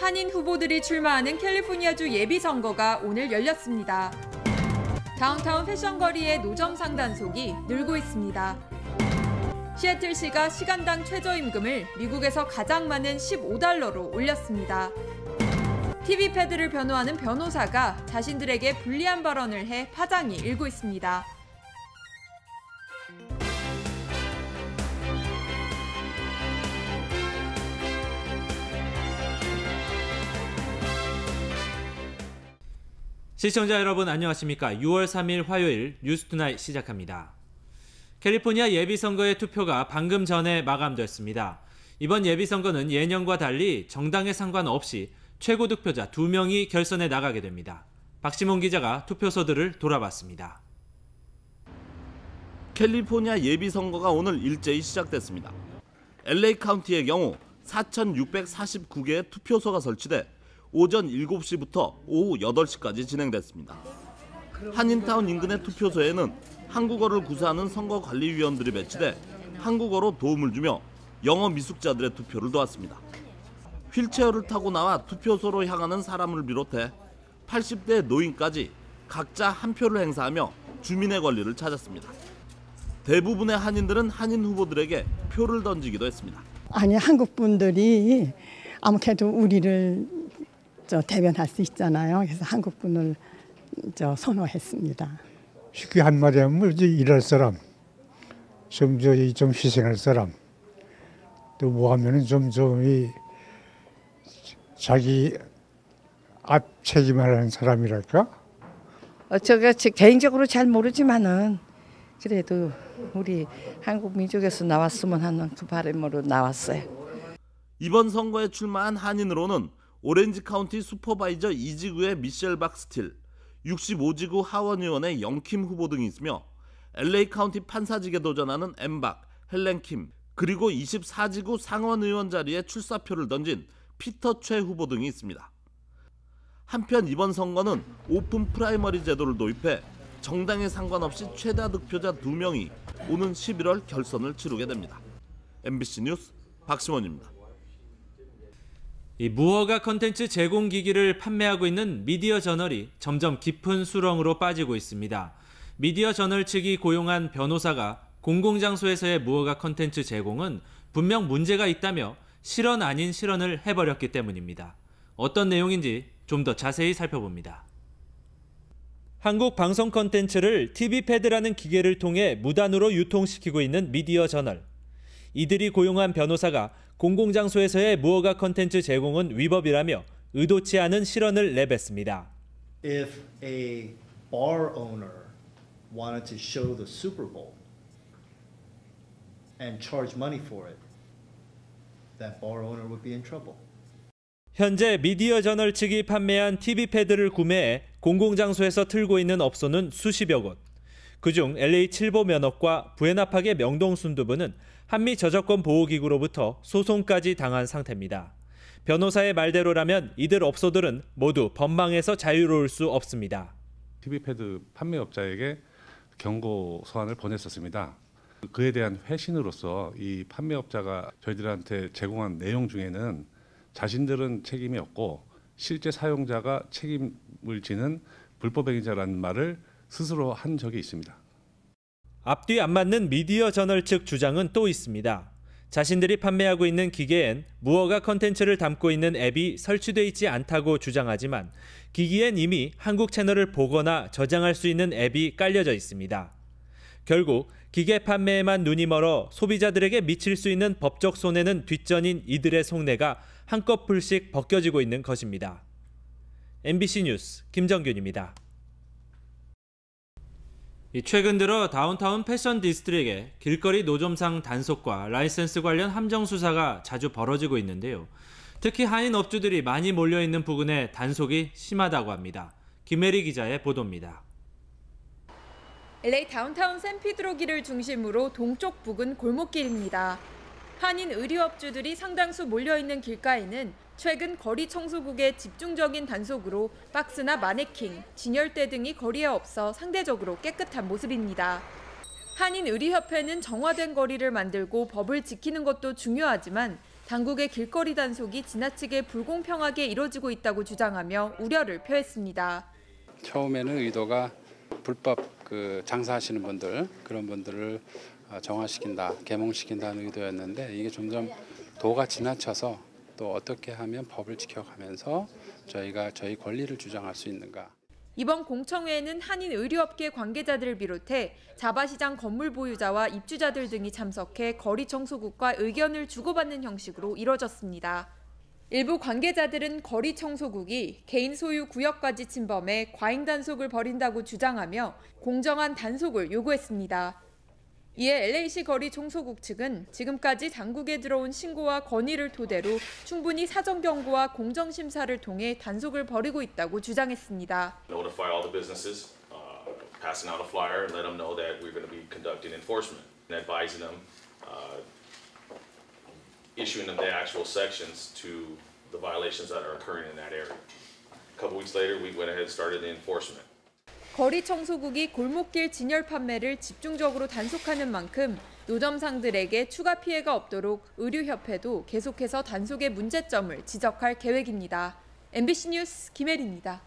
한인 후보들이 출마하는 캘리포니아주 예비선거가 오늘 열렸습니다. 다운타운 패션거리의 노점 상단속이 늘고 있습니다. 시애틀시가 시간당 최저임금을 미국에서 가장 많은 $15로 올렸습니다. TV 패드를 변호하는 변호사가 자신들에게 불리한 발언을 해 파장이 일고 있습니다. 시청자 여러분 안녕하십니까? 6월 3일 화요일 뉴스투나잇 시작합니다. 캘리포니아 예비선거의 투표가 방금 전에 마감됐습니다. 이번 예비선거는 예년과 달리 정당에 상관없이 최고 득표자 2명이 결선에 나가게 됩니다. 박시몬 기자가 투표소들을 돌아봤습니다. 캘리포니아 예비선거가 오늘 일제히 시작됐습니다. LA 카운티의 경우 4,649개의 투표소가 설치돼 오전 7시부터 오후 8시까지 진행됐습니다. 한인타운 인근의 투표소에는 한국어를 구사하는 선거관리위원들이 배치돼 한국어로 도움을 주며 영어 미숙자들의 투표를 도왔습니다. 휠체어를 타고 나와 투표소로 향하는 사람을 비롯해 80대 노인까지 각자 한 표를 행사하며 주민의 권리를 찾았습니다. 대부분의 한인들은 한인 후보들에게 표를 던지기도 했습니다. 아니, 한국 분들이 아무래도 우리를 대변할 수 있잖아요. 그래서 한국 분을 선호했습니다. 쉽게 한마디 하면 일할 사람, 좀 희생할 사람, 또 뭐 하면은 자기 앞 책임을 하는 사람이랄까? 제가 개인적으로 잘 모르지만은 그래도 우리 한국 민족에서 나왔으면 하는 그 바람으로 나왔어요. 이번 선거에 출마한 한인으로는 오렌지 카운티 슈퍼바이저 2지구의 미셸 박스틸, 65지구 하원 의원의 영킴 후보 등이 있으며 LA 카운티 판사직에 도전하는 엠박, 헬렌 킴, 그리고 24지구 상원 의원 자리에 출사표를 던진 피터 최 후보 등이 있습니다. 한편 이번 선거는 오픈 프라이머리 제도를 도입해 정당에 상관없이 최다 득표자 2명이 오는 11월 결선을 치르게 됩니다. MBC 뉴스 박시몬입니다. 이 무허가 콘텐츠 제공기기를 판매하고 있는 미디어 저널이 점점 깊은 수렁으로 빠지고 있습니다. 미디어 저널 측이 고용한 변호사가 공공장소에서의 무허가 콘텐츠 제공은 분명 문제가 있다며 실언 아닌 실언을 해버렸기 때문입니다. 어떤 내용인지 좀 더 자세히 살펴봅니다. 한국 방송 콘텐츠를 TV패드라는 기계를 통해 무단으로 유통시키고 있는 미디어 저널. 이들이 고용한 변호사가 공공장소에서의 무허가 콘텐츠 제공은 위법이라며 의도치 않은 실언을 내뱉습니다. If a bar owner wanted to show the Super Bowl and charge money for it, that bar owner would be in trouble. 현재 미디어 저널 측이 판매한 TV패드를 구매해 공공장소에서 틀고 있는 업소는 수십여 곳. 그중 LA 칠보 면허과 부에나팍의 명동 순두부는 한미 저작권 보호기구로부터 소송까지 당한 상태입니다. 변호사의 말대로라면 이들 업소들은 모두 법망에서 자유로울 수 없습니다. TV패드 판매업자에게 경고 서한을 보냈었습니다. 그에 대한 회신으로서 이 판매업자가 저희들한테 제공한 내용 중에는 자신들은 책임이 없고 실제 사용자가 책임을 지는 불법행위자라는 말을 스스로 한 적이 있습니다. 앞뒤 안 맞는 미디어 저널 측 주장은 또 있습니다. 자신들이 판매하고 있는 기계엔 무허가 콘텐츠를 담고 있는 앱이 설치되어 있지 않다고 주장하지만 기기엔 이미 한국 채널을 보거나 저장할 수 있는 앱이 깔려져 있습니다. 결국 기계 판매에만 눈이 멀어 소비자들에게 미칠 수 있는 법적 손해는 뒷전인 이들의 속내가 한꺼풀씩 벗겨지고 있는 것입니다. MBC 뉴스 김정균입니다. 최근 들어 다운타운 패션 디스트릭에 길거리 노점상 단속과 라이센스 관련 함정 수사가 자주 벌어지고 있는데요. 특히 한인 업주들이 많이 몰려있는 부근에 단속이 심하다고 합니다. 김혜리 기자의 보도입니다. LA 다운타운 샌피드로기를 중심으로 동쪽 부근 골목길입니다. 한인 의류업주들이 상당수 몰려있는 길가에는 최근 거리 청소국의 집중적인 단속으로 박스나 마네킹, 진열대 등이 거리에 없어 상대적으로 깨끗한 모습입니다. 한인의류협회는 정화된 거리를 만들고 법을 지키는 것도 중요하지만 당국의 길거리 단속이 지나치게 불공평하게 이뤄지고 있다고 주장하며 우려를 표했습니다. 처음에는 의도가 불법 장사하시는 분들, 그런 분들을 정화시킨다, 계몽시킨다는 의도였는데 이게 점점 도가 지나쳐서 또 어떻게 하면 법을 지켜가면서 저희가 저희 권리를 주장할 수 있는가. 이번 공청회에는 한인 의류업계 관계자들을 비롯해 자바시장 건물 보유자와 입주자들 등이 참석해 거리 청소국과 의견을 주고받는 형식으로 이뤄졌습니다. 일부 관계자들은 거리 청소국이 개인 소유 구역까지 침범해 과잉 단속을 벌인다고 주장하며 공정한 단속을 요구했습니다. 이에 LA시 거리 청소국 측은 지금까지 당국에 들어온 신고와 건의를 토대로 충분히 사전 경고와 공정 심사를 통해 단속을 벌이고 있다고 주장했습니다. Notify all the businesses, passing out a flyer, let them know that we're going to be conducting enforcement, and advising them, issuing them the actual sections to the violations that are occurring in that area. A couple weeks later, we went ahead and started the enforcement. 거리 청소국이 골목길 진열 판매를 집중적으로 단속하는 만큼 노점상들에게 추가 피해가 없도록 의류협회도 계속해서 단속의 문제점을 지적할 계획입니다. MBC 뉴스 김혜리입니다.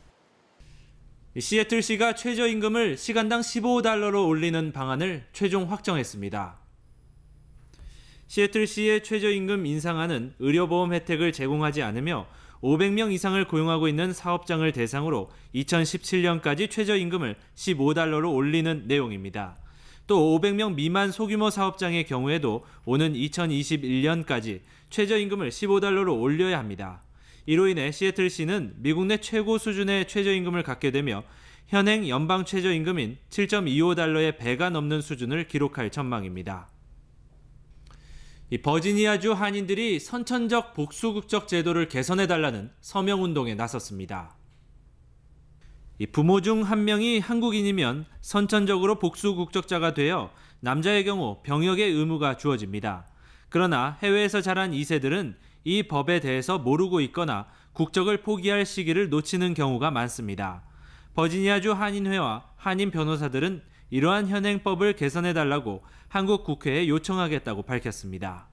시애틀시가 최저임금을 시간당 $15로 올리는 방안을 최종 확정했습니다. 시애틀시의 최저임금 인상안은 의료보험 혜택을 제공하지 않으며 500명 이상을 고용하고 있는 사업장을 대상으로 2017년까지 최저임금을 $15로 올리는 내용입니다. 또 500명 미만 소규모 사업장의 경우에도 오는 2021년까지 최저임금을 $15로 올려야 합니다. 이로 인해 시애틀시는 미국 내 최고 수준의 최저임금을 갖게 되며 현행 연방 최저임금인 $7.25의 배가 넘는 수준을 기록할 전망입니다. 버지니아주 한인들이 선천적 복수국적 제도를 개선해달라는 서명운동에 나섰습니다. 부모 중 한 명이 한국인이면 선천적으로 복수국적자가 되어 남자의 경우 병역의 의무가 주어집니다. 그러나 해외에서 자란 2세들은 이 법에 대해서 모르고 있거나 국적을 포기할 시기를 놓치는 경우가 많습니다. 버지니아주 한인회와 한인 변호사들은 이러한 현행법을 개선해달라고 한국 국회에 요청하겠다고 밝혔습니다.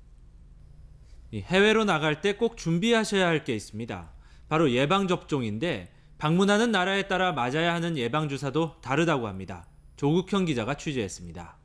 해외로 나갈 때 꼭 준비하셔야 할 게 있습니다. 바로 예방접종인데 방문하는 나라에 따라 맞아야 하는 예방주사도 다르다고 합니다. 조국형 기자가 취재했습니다.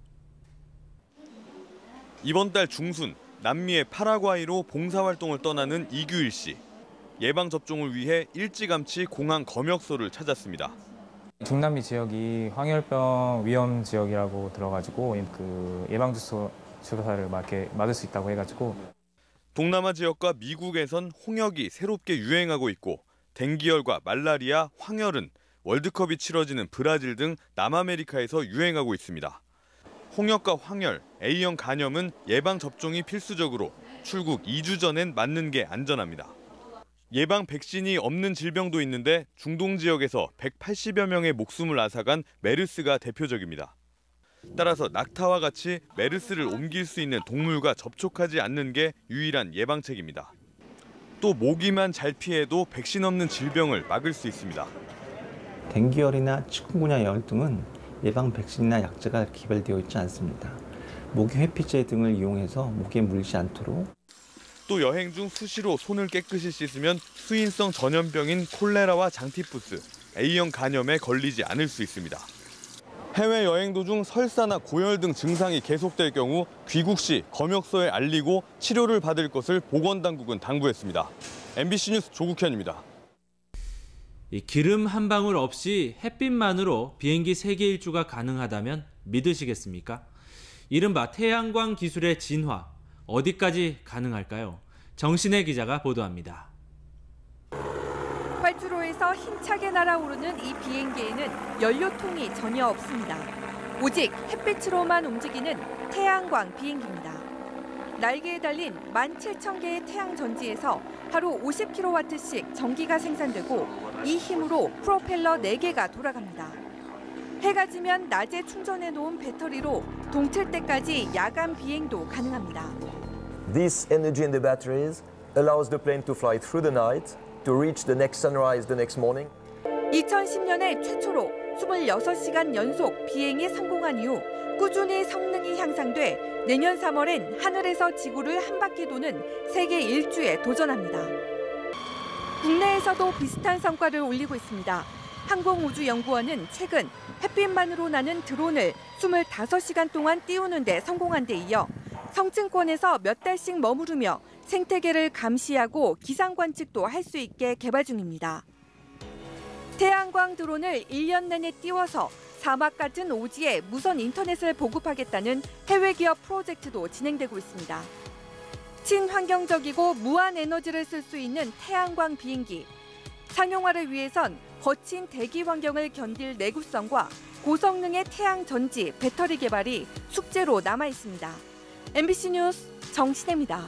이번 달 중순 남미의 파라과이로 봉사활동을 떠나는 이규일 씨. 예방접종을 위해 일찌감치 공항 검역소를 찾았습니다. 중남미 지역이 황열병 위험 지역이라고 들어가지고 예방주사를 맞을 수 있다고 해가지고 동남아 지역과 미국에선 홍역이 새롭게 유행하고 있고 댕기열과 말라리아, 황열은 월드컵이 치러지는 브라질 등 남아메리카에서 유행하고 있습니다. 홍역과 황열, A형 간염은 예방접종이 필수적으로 출국 2주 전엔 맞는 게 안전합니다. 예방 백신이 없는 질병도 있는데 중동 지역에서 180여 명의 목숨을 앗아간 메르스가 대표적입니다. 따라서 낙타와 같이 메르스를 옮길 수 있는 동물과 접촉하지 않는 게 유일한 예방책입니다. 또 모기만 잘 피해도 백신 없는 질병을 막을 수 있습니다. 댕기열이나 치kungunya 열 등은 예방 백신이나 약제가 개발되어 있지 않습니다. 모기 회피제 등을 이용해서 모기에 물리지 않도록 또 여행 중 수시로 손을 깨끗이 씻으면 수인성 전염병인 콜레라와 장티푸스, A형 간염에 걸리지 않을 수 있습니다. 해외여행 도중 설사나 고열 등 증상이 계속될 경우 귀국 시 검역소에 알리고 치료를 받을 것을 보건당국은 당부했습니다. MBC 뉴스 조국현입니다. 기름 한 방울 없이 햇빛만으로 비행기 세계 일주가 가능하다면 믿으시겠습니까? 이른바 태양광 기술의 진화, 어디까지 가능할까요? 정신의 기자가 보도합니다. 활주로에서 힘차게 날아오르는 이 비행기에는 연료통이 전혀 없습니다. 오직 햇빛으로만 움직이는 태양광 비행기입니다. 날개에 달린 17,000개의 태양 전지에서 하루 50kW씩 전기가 생산되고 이 힘으로 프로펠러 4개가 돌아갑니다. 해가 지면 낮에 충전해 놓은 배터리로 동틀 때까지 야간 비행도 가능합니다. This energy in the batteries allows the plane to fly through the night to reach the next sunrise the next morning. 2010년에 최초로 26시간 연속 비행에 성공한 이후 꾸준히 성능이 향상돼 내년 3월엔 하늘에서 지구를 한 바퀴 도는 세계 일주에 도전합니다. 국내에서도 비슷한 성과를 올리고 있습니다. 항공우주연구원은 최근 햇빛만으로 나는 드론을 25시간 동안 띄우는 데 성공한 데 이어 성층권에서 몇 달씩 머무르며 생태계를 감시하고 기상 관측도 할 수 있게 개발 중입니다. 태양광 드론을 1년 내내 띄워서 사막 같은 오지에 무선 인터넷을 보급하겠다는 해외 기업 프로젝트도 진행되고 있습니다. 친환경적이고 무한 에너지를 쓸 수 있는 태양광 비행기. 상용화를 위해선 거친 대기 환경을 견딜 내구성과 고성능의 태양 전지, 배터리 개발이 숙제로 남아 있습니다. MBC 뉴스 정신혜입니다.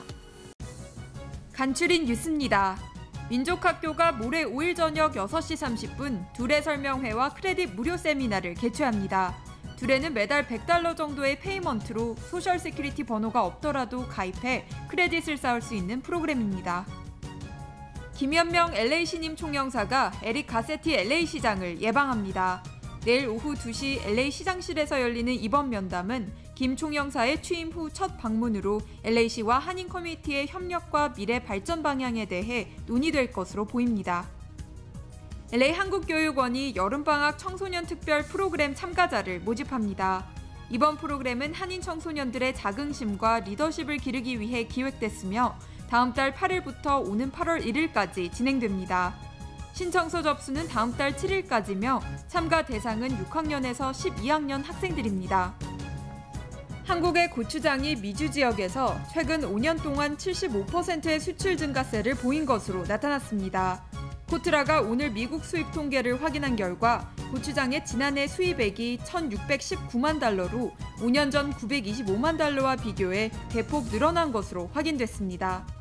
간추린 뉴스입니다. 민족학교가 모레 5일 저녁 6시 30분 둘레 설명회와 크레딧 무료 세미나를 개최합니다. 둘레는 매달 $100 정도의 페이먼트로 소셜 세큐리티 번호가 없더라도 가입해 크레딧을 쌓을 수 있는 프로그램입니다. 김현명 LA 신임 총영사가 에릭 가세티 LA 시장을 예방합니다. 내일 오후 2시 LA 시장실에서 열리는 이번 면담은 김 총영사의 취임 후 첫 방문으로 LA시와 한인 커뮤니티의 협력과 미래 발전 방향에 대해 논의될 것으로 보입니다. LA 한국교육원이 여름방학 청소년 특별 프로그램 참가자를 모집합니다. 이번 프로그램은 한인 청소년들의 자긍심과 리더십을 기르기 위해 기획됐으며 다음 달 8일부터 오는 8월 1일까지 진행됩니다. 신청서 접수는 다음 달 7일까지며 참가 대상은 6학년에서 12학년 학생들입니다. 한국의 고추장이 미주 지역에서 최근 5년 동안 75%의 수출 증가세를 보인 것으로 나타났습니다. 코트라가 오늘 미국 수입 통계를 확인한 결과 고추장의 지난해 수입액이 $1,619만 달러로 5년 전 $925만 달러와 비교해 대폭 늘어난 것으로 확인됐습니다.